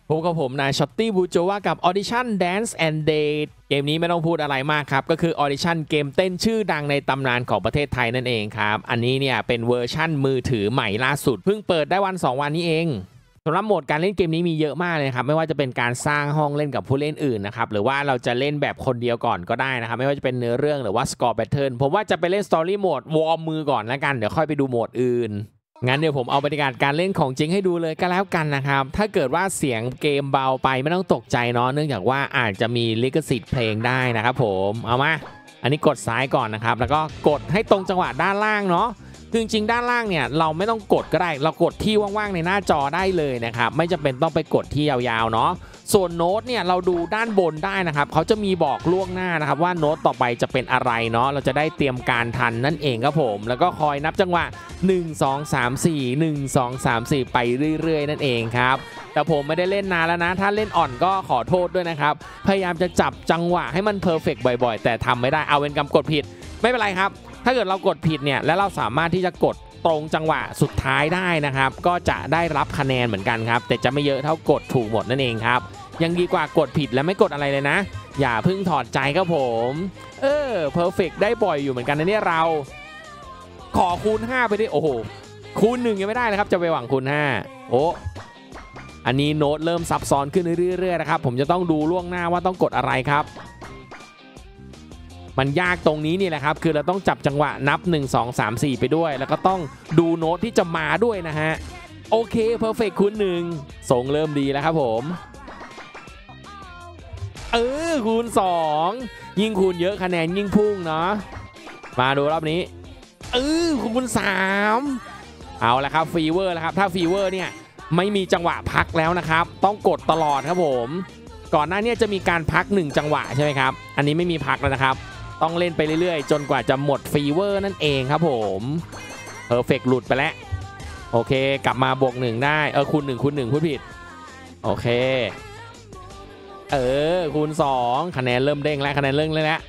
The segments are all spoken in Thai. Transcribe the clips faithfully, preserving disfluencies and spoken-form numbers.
พบกับผมนายช็อตตี้บูโจว่ากับ Audition Dance and Date เกมนี้ไม่ต้องพูดอะไรมากครับก็คือ Audition เกมเต้นชื่อดังในตำนานของประเทศไทยนั่นเองครับอันนี้เนี่ยเป็นเวอร์ชั่นมือถือใหม่ล่าสุดเพิ่งเปิดได้วันสองวันนี้เองสำหรับโหมดการเล่นเกมนี้มีเยอะมากเลยครับไม่ว่าจะเป็นการสร้างห้องเล่นกับผู้เล่นอื่นนะครับหรือว่าเราจะเล่นแบบคนเดียวก่อนก็ได้นะครับไม่ว่าจะเป็นเนื้อเรื่องหรือว่า Score Battle ผมว่าจะไปเล่น Story Mode วอร์มมือก่อนแล้วกันเดี๋ยวค่อยไปดูโหมดอื่นงั้นเดี๋ยวผมเอาบรรยากาศการเล่นของจริงให้ดูเลยก็แล้วกันนะครับถ้าเกิดว่าเสียงเกมเบาไปไม่ต้องตกใจเนาะเนื่องจากว่าอาจจะมีลิขสิทธิ์เพลงได้นะครับผมเอามาอันนี้กดซ้ายก่อนนะครับแล้วก็กดให้ตรงจังหวะด้านล่างเนาะคือจริงๆด้านล่างเนี่ยเราไม่ต้องกดก็ได้เรากดที่ว่างๆในหน้าจอได้เลยนะครับไม่จำเป็นต้องไปกดที่ยาวๆเนาะส่วนโน้ตเนี่ยเราดูด้านบนได้นะครับเขาจะมีบอกล่วงหน้านะครับว่าโน้ตต่อไปจะเป็นอะไรเนาะเราจะได้เตรียมการทันนั่นเองครับผมแล้วก็คอยนับจังหวะหนึ่ง สอง สาม สี่ หนึ่ง สอง สาม สี่ไปเรื่อยๆนั่นเองครับแต่ผมไม่ได้เล่นนานแล้วนะถ้าเล่นอ่อนก็ขอโทษด้วยนะครับพยายามจะจับจังหวะให้มันเพอร์เฟกต์บ่อยๆแต่ทำไม่ได้เอาเป็นกรรมกดผิดไม่เป็นไรครับถ้าเกิดเรากดผิดเนี่ยแล้วเราสามารถที่จะกดตรงจังหวะสุดท้ายได้นะครับก็จะได้รับคะแนนเหมือนกันครับแต่จะไม่เยอะเท่ากดถูกหมดนั่นเองครับยังดีกว่ากดผิดและไม่กดอะไรเลยนะอย่าเพิ่งถอดใจครับผมเออเพอร์เฟกต์ได้บ่อยอยู่เหมือนกันนะเนี่ยเราขอคูณห้าไปดิโอ้โหคูณหนึ่งยังไม่ได้นะครับจะไปหวังคูณห้าโอ้อันนี้โน้ตเริ่มซับซ้อนขึ้นเรื่อยๆนะครับผมจะต้องดูล่วงหน้าว่าต้องกดอะไรครับมันยากตรงนี้นี่แหละครับคือเราต้องจับจังหวะนับหนึ่ง สอง สาม สี่ไปด้วยแล้วก็ต้องดูโน้ตที่จะมาด้วยนะฮะโอเคเพอร์เฟกต์คูณหนึ่งส่งเริ่มดีแล้วครับผมเออคูณสองยิ่งคูณเยอะคะแนนยิ่งพุ่งเนาะมาดูรอบนี้เออคูณสามเอาละครับฟีเวอร์แล้วครับถ้าฟีเวอร์เนี่ยไม่มีจังหวะพักแล้วนะครับต้องกดตลอดครับผมก่อนหน้านี้จะมีการพักหนึ่งจังหวะใช่ไหมครับอันนี้ไม่มีพักแล้วนะครับต้องเล่นไปเรื่อยๆจนกว่าจะหมดฟีเวอร์นั่นเองครับผมเพอร์เฟกต์หลุดไปแล้วโอเคกลับมาบวกหนึ่งได้เออคูณหนึ่งคูณหนึ่งพูดผิดโอเคเออคูณสองคะแนนเริ่มเด้งแล้วคะแนนเริ่มเลยแล้ว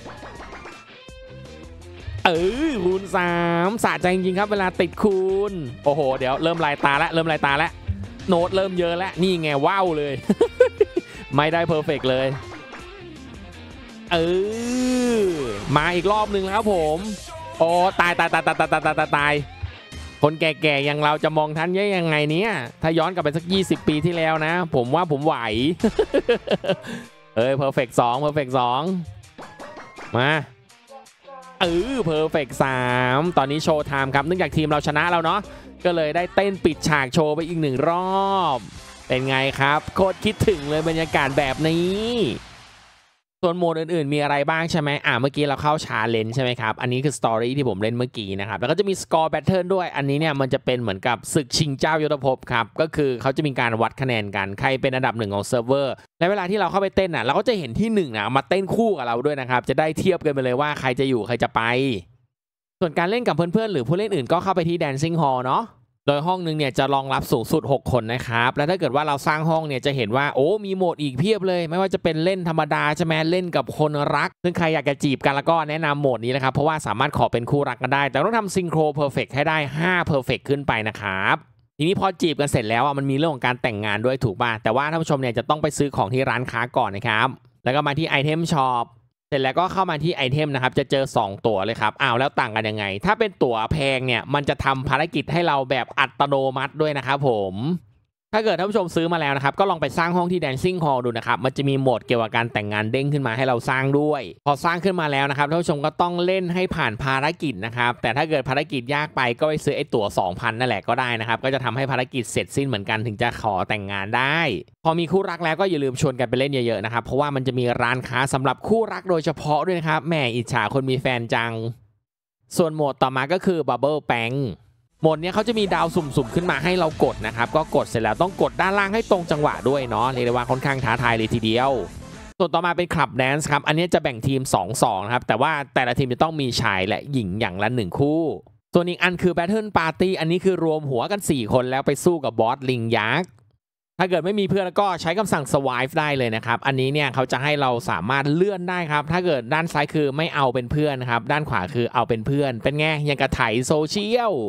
เออคูณสามสะใจจริงๆครับเวลาติดคูณโอ้โหเดี๋ยวเริ่มลายตาแล้วเริ่มลายตาแล้วโน้ตเริ่มเยอะแล้วนี่ไงว้าวเลย ไม่ได้เพอร์เฟกต์เลยเออมาอีกรอบหนึ่งแล้วผมโอ้ตายตายตายตายตายตายตายตายคนแก่ๆอย่างเราจะมองท่านยังไงเนี่ยถ้าย้อนกลับไปสักยี่สิบปีที่แล้วนะผมว่าผมไหว เอ้ยเพอร์เฟกต์สองเพอร์เฟกต์สองมาเออเพอร์เฟกต์สามตอนนี้โชว์ไทม์ครับเนื่องจากทีมเราชนะแล้วเนาะก็เลยได้เต้นปิดฉากโชว์ไปอีกหนึ่งรอบเป็นไงครับโคตรคิดถึงเลยบรรยากาศแบบนี้ส่วนโหมดอื่นๆมีอะไรบ้างใช่ไหมอ่าเมื่อกี้เราเข้าชาเลนจ์ใช่ไหมครับอันนี้คือสตอรี่ที่ผมเล่นเมื่อกี้นะครับแล้วก็จะมีสกอร์แบทเทิลด้วยอันนี้เนี่ยมันจะเป็นเหมือนกับศึกชิงเจ้ายุทธภพครับก็คือเขาจะมีการวัดคะแนนกันใครเป็นอันดับหนึ่งของเซิร์ฟเวอร์และเวลาที่เราเข้าไปเต้นอ่ะเราก็จะเห็นที่หนึ่งนะมาเต้นคู่กับเราด้วยนะครับจะได้เทียบกันไปเลยว่าใครจะอยู่ใครจะไปส่วนการเล่นกับเพื่อนๆหรือผู้เล่นอื่นก็เข้าไปที่ Dancing Hall เนาะโดยห้องนึงเนี่ยจะรองรับสูงสุดหกคนนะครับและถ้าเกิดว่าเราสร้างห้องเนี่ยจะเห็นว่าโอ้มีโหมดอีกเพียบเลยไม่ว่าจะเป็นเล่นธรรมดาใช่ไหมเล่นกับคนรักซึ่งใครอยากจะจีบกันแล้วก็แนะนำโหมดนี้นะครับเพราะว่าสามารถขอเป็นคู่รักกันได้แต่ต้องทำซิงโครเพอร์เฟกต์ให้ได้ห้าเพอร์เฟกต์ขึ้นไปนะครับทีนี้พอจีบกันเสร็จแล้วอ่ะมันมีเรื่องของการแต่งงานด้วยถูกป่ะแต่ว่าท่านผู้ชมเนี่ยจะต้องไปซื้อของที่ร้านค้าก่อนนะครับแล้วก็มาที่ไอเทมช็อปเสร็จแล้วก็เข้ามาที่ไอเทมนะครับจะเจอสองตัวเลยครับอ้าวแล้วต่างกันยังไงถ้าเป็นตั๋วแพงเนี่ยมันจะทำภารกิจให้เราแบบอัตโนมัติด้วยนะครับผมถ้าเกิดท่านผู้ชมซื้อมาแล้วนะครับก็ลองไปสร้างห้องที่ Dancing Hall ดูนะครับมันจะมีโหมดเกี่ยวกับการแต่งงานเด้งขึ้นมาให้เราสร้างด้วยพอสร้างขึ้นมาแล้วนะครับท่านผู้ชมก็ต้องเล่นให้ผ่านภารกิจนะครับแต่ถ้าเกิดภารกิจยากไปก็ไปซื้อไอ้ตั๋ว สองพัน นั่นแหละก็ได้นะครับก็จะทำให้ภารกิจเสร็จสิ้นเหมือนกันถึงจะขอแต่งงานได้พอมีคู่รักแล้วก็อย่าลืมชวนกันไปเล่นเยอะๆนะครับเพราะว่ามันจะมีร้านค้าสำหรับคู่รักโดยเฉพาะด้วยนะครับแหมอิจฉาคนมีแฟนจังส่วนโหมดต่อมาก็คือ Bubble Bankโหมดนี้เขาจะมีดาวสุ่มๆขึ้นมาให้เรากดนะครับก็กดเสร็จแล้วต้องกดด้านล่างให้ตรงจังหวะด้วยเนาะเรียกได้ว่าค่อนข้างท้าทายเลยทีเดียวส่วนต่อมาเป็นคลับแดนซ์ครับอันนี้จะแบ่งทีม สอง สอง นะครับแต่ว่าแต่ละทีมจะต้องมีชายและหญิงอย่างละหนึ่งคู่ส่วนอีกอันคือ Battle Party อันนี้คือรวมหัวกันสี่คนแล้วไปสู้กับบอสลิงยักษ์ถ้าเกิดไม่มีเพื่อนแล้วก็ใช้คำสั่ง swipe ได้เลยนะครับอันนี้เนี่ยเขาจะให้เราสามารถเลื่อนได้ครับถ้าเกิดด้านซ้ายคือไม่เอาเป็นเพื่อนครับด้านขวาคือเอาเป็นเพื่อนเป็นไงยังกระไถโซเชียล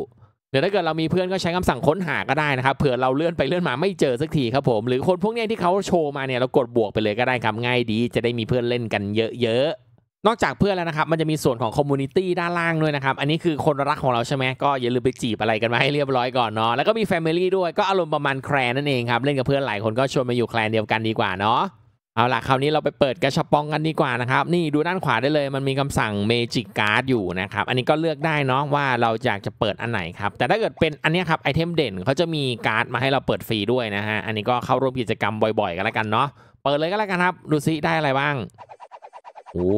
หรือถ้าเกิดเรามีเพื่อนก็ใช้คำสั่งค้นหาก็ได้นะครับเผื่อเราเลื่อนไปเลื่อนมาไม่เจอสักทีครับผมหรือคนพวกนี้ที่เขาโชว์มาเนี่ยเรากดบวกไปเลยก็ได้ครับง่ายดีจะได้มีเพื่อนเล่นกันเยอะๆนอกจากเพื่อนแล้วนะครับมันจะมีส่วนของคอมมูนิตี้ด้านล่างด้วยนะครับอันนี้คือคนรักของเราใช่ไหมก็อย่าลืมไปจีบอะไรกันมาให้เรียบร้อยก่อนเนาะแล้วก็มีแฟมิลี่ด้วยก็อารมณ์ประมาณแคลนนั่นเองครับเล่นกับเพื่อนหลายคนก็ชวนมาอยู่แคลนเดียวกันดีกว่าเนาะเอาล่ะคราวนี้เราไปเปิดกระชับปองกันดีกว่านะครับนี่ดูด้านขวาได้เลยมันมีคำสั่ง Magic Card อยู่นะครับอันนี้ก็เลือกได้เนาะว่าเราอยากจะเปิดอันไหนครับแต่ถ้าเกิดเป็นอันนี้ครับไอเทมเด่นเขาจะมีการ์ดมาให้เราเปิดฟรีด้วยนะฮะอันนี้ก็เข้าร่วมกิจกรรมบ่อยๆกันแล้วกันเนาะเปิดเลยก็แล้วกันครับดูซิได้อะไรบ้างโอ้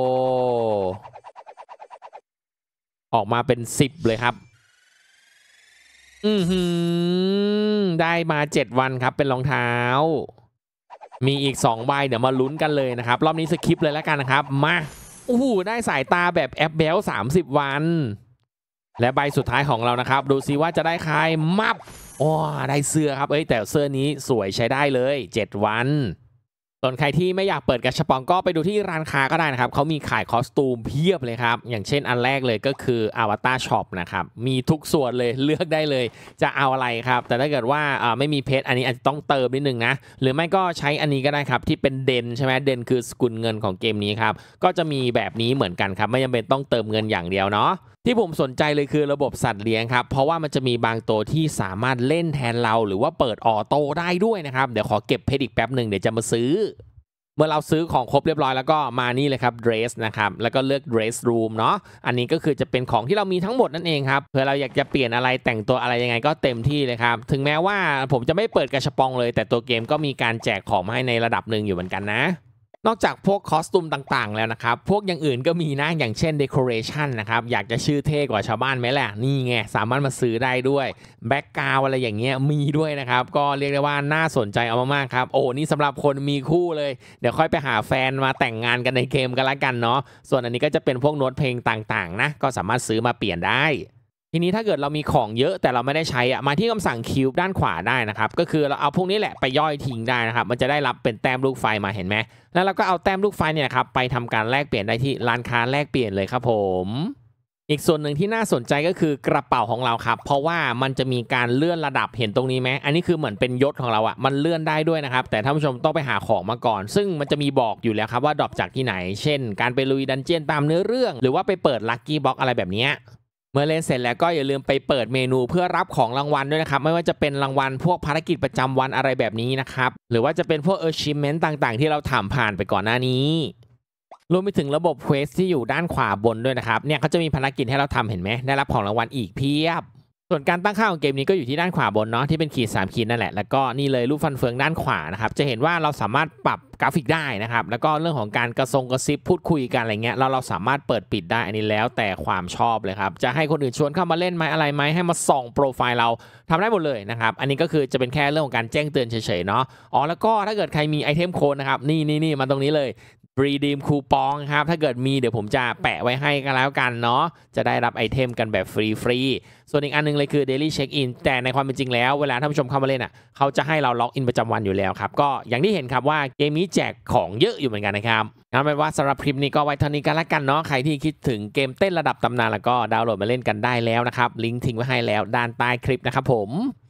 ออกมาเป็นสิบเลยครับอือหือได้มาเจ็ดวันครับเป็นรองเท้ามีอีกสองใบเดี๋ยวมาลุ้นกันเลยนะครับรอบนี้สคิปเลยแล้วกันนะครับมาโอ้โหได้สายตาแบบแอปเบลสามสิบวันและใบสุดท้ายของเรานะครับดูซิว่าจะได้ใครมับโอ้ได้เสื้อครับเอ้ยแต่เสื้อนี้สวยใช้ได้เลยเจ็ดวันส่วนใครที่ไม่อยากเปิดกระชับปองก็ไปดูที่ร้านค้าก็ได้นะครับเขามีขายคอสตูมเพียบเลยครับอย่างเช่นอันแรกเลยก็คือ Avatar Shop นะครับมีทุกส่วนเลยเลือกได้เลยจะเอาอะไรครับแต่ถ้าเกิดว่าไม่มีเพชรอันนี้อาจจะต้องเติมนิดนึงนะหรือไม่ก็ใช้อันนี้ก็ได้ครับที่เป็นเดนใช่ไหมเดนคือสกุลเงินของเกมนี้ครับก็จะมีแบบนี้เหมือนกันครับไม่จำเป็นต้องเติมเงินอย่างเดียวเนาะที่ผมสนใจเลยคือระบบสัตว์เลี้ยงครับเพราะว่ามันจะมีบางตัวที่สามารถเล่นแทนเราหรือว่าเปิดออโต้ได้ด้วยนะครับเดี๋ยวขอเก็บเพชรอีกแป๊บหนึ่งเดี๋ยวจะมาซื้อเมื่อเราซื้อของครบเรียบร้อยแล้วก็มานี่เลยครับ dress นะครับแล้วก็เลือก dress room เนาะอันนี้ก็คือจะเป็นของที่เรามีทั้งหมดนั่นเองครับเผื่อเราอยากจะเปลี่ยนอะไรแต่งตัวอะไรยังไงก็เต็มที่เลยครับถึงแม้ว่าผมจะไม่เปิดกระชับปองเลยแต่ตัวเกมก็มีการแจกของมาให้ในระดับหนึ่งอยู่เหมือนกันนะนอกจากพวกคอสตูมต่างๆแล้วนะครับพวกอย่างอื่นก็มีนะอย่างเช่น decoration นะครับอยากจะชื่อเท่กว่าชาวบ้านไหมล่ะนี่ไงสามารถมาซื้อได้ด้วยแบ็กกราวอะไรอย่างเงี้ยมีด้วยนะครับก็เรียกได้ว่าน่าสนใจเอามากๆครับโอ้นี่สำหรับคนมีคู่เลยเดี๋ยวค่อยไปหาแฟนมาแต่งงานกันในเกมกันละกันเนาะส่วนอันนี้ก็จะเป็นพวกโน้ตเพลงต่างๆนะก็สามารถซื้อมาเปลี่ยนได้ทีนี้ถ้าเกิดเรามีของเยอะแต่เราไม่ได้ใช้อะมาที่คำสั่งคิวด้านขวาได้นะครับก็คือเราเอาพวกนี้แหละไปย่อยทิ้งได้นะครับมันจะได้รับเป็นแต้มลูกไฟมาเห็นไหมแล้วเราก็เอาแต้มลูกไฟเนี่ยครับไปทำการแลกเปลี่ยนได้ที่ร้านค้าแลกเปลี่ยนเลยครับผมอีกส่วนหนึ่งที่น่าสนใจก็คือกระเป๋าของเราครับเพราะว่ามันจะมีการเลื่อนระดับเห็นตรงนี้ไหมอันนี้คือเหมือนเป็นยศของเราอะมันเลื่อนได้ด้วยนะครับแต่ท่านผู้ชมต้องไปหาของมาก่อนซึ่งมันจะมีบอกอยู่แล้วครับว่าดรอปจากที่ไหนเช่นการไปลุยดันเจี้ยนตามเนื้อเรื่องหรือว่าไปเปิดลัคกี้บ็อกอะไรแบบนี้เมื่อเล่นเสร็จแล้วก็อย่าลืมไปเปิดเมนูเพื่อรับของรางวัลด้วยนะครับไม่ว่าจะเป็นรางวัลพวกภารกิจประจำวันอะไรแบบนี้นะครับหรือว่าจะเป็นพวก achievement ต่างๆที่เราทำผ่านไปก่อนหน้านี้รวมไปถึงระบบ quest ที่อยู่ด้านขวาบนด้วยนะครับเนี่ยเขาจะมีภารกิจให้เราทำเห็นไหมได้รับของรางวัลอีกเพียบส่วนการตั้งค่าของเกมนี้ก็อยู่ที่ด้านขวาบนเนาะที่เป็นขีดสามขีดนั่นแหละแล้วก็นี่เลยรูปฟันเฟืองด้านขวานะครับจะเห็นว่าเราสามารถปรับกราฟิกได้นะครับแล้วก็เรื่องของการกระทรงกระซิบพูดคุยกันอะไรเงี้ยเราเราสามารถเปิดปิดได้อันนี้แล้วแต่ความชอบเลยครับจะให้คนอื่นชวนเข้ามาเล่นไหมอะไรไหมให้มาส่องโปรไฟล์เราทำได้หมดเลยนะครับอันนี้ก็คือจะเป็นแค่เรื่องของการแจ้งเตือนเฉยๆเนาะอ๋อแล้วก็ถ้าเกิดใครมีไอเทมโค้ดนะครับนี่นี่นี่มาตรงนี้เลยredeem คูปองครับถ้าเกิดมีเดี๋ยวผมจะแปะไว้ให้กันแล้วกันเนาะจะได้รับไอเทมกันแบบฟรีๆส่วนอีกอันนึงเลยคือ daily check in แต่ในความเป็นจริงแล้วเวลาท่านผู้ชมเข้ามาเล่นอ่ะเขาจะให้เราล็อกอินประจำวันอยู่แล้วครับก็อย่างที่เห็นครับว่าเกมนี้แจกของเยอะอยู่เหมือนกันนะครับงั้นเป็นว่าสำหรับคลิปนี้ก็ไว้เท่านี้กันละกันเนาะใครที่คิดถึงเกมเต้นระดับตำนานแล้วก็ดาวน์โหลดมาเล่นกันได้แล้วนะครับลิงก์ทิ้งไว้ให้แล้วด้านใต้คลิปนะครับผม